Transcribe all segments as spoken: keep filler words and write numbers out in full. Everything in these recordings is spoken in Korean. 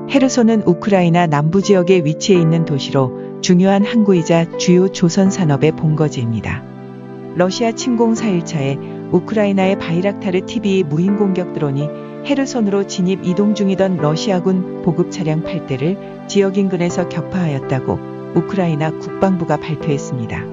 헤르손은 우크라이나 남부 지역에 위치해 있는 도시로 중요한 항구이자 주요 조선 산업의 본거지입니다. 러시아 침공 사 일차에 우크라이나의 바이락타르 티비 무인 공격 드론이 헤르손으로 진입 이동 중이던 러시아군 보급 차량 팔 대를 지역 인근에서 격파하였다고 우크라이나 국방부가 발표했습니다.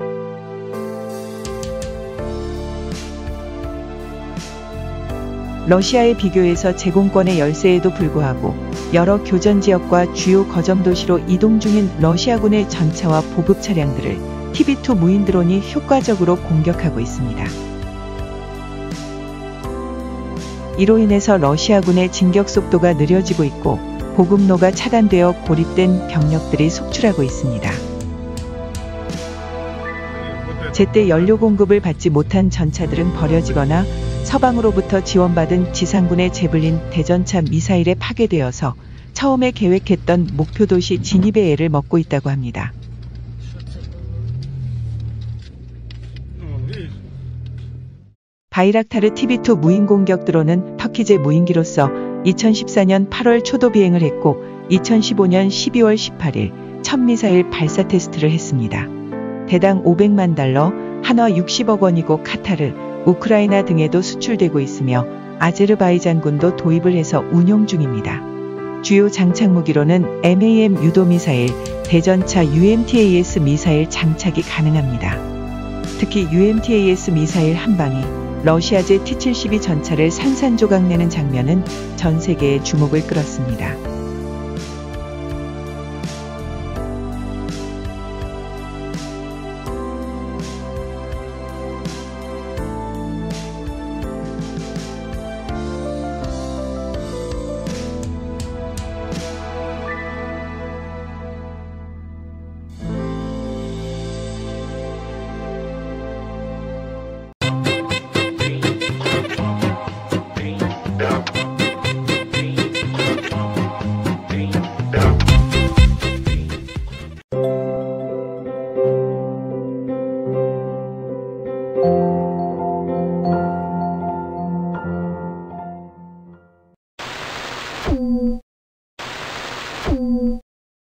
러시아에 비교해서 제공권의 열세에도 불구하고 여러 교전 지역과 주요 거점 도시로 이동 중인 러시아군의 전차와 보급 차량들을 티비 투 무인 드론이 효과적으로 공격하고 있습니다. 이로 인해서 러시아군의 진격 속도가 느려지고 있고 보급로가 차단되어 고립된 병력들이 속출하고 있습니다. 제때 연료 공급을 받지 못한 전차들은 버려지거나 서방으로부터 지원받은 지상군의 제블린 대전차 미사일에 파괴되어서 처음에 계획했던 목표 도시 진입의 애를 먹고 있다고 합니다. 바이락타르 티비 투 무인 공격 드론은 터키제 무인기로서 이천십사년 팔월 초도 비행을 했고 이천십오년 십이월 십팔일 첫 미사일 발사 테스트를 했습니다. 대당 오백만 달러, 한화 육십억 원이고 카타르, 우크라이나 등에도 수출되고 있으며 아제르바이잔군도 도입을 해서 운용 중입니다. 주요 장착 무기로는 엠에이엠 유도 미사일, 대전차 유엠티에이에스 미사일 장착이 가능합니다. 특히 유엠티에이에스 미사일 한 방이 러시아제 티 칠십이 전차를 산산조각 내는 장면은 전 세계의 주목을 끌었습니다.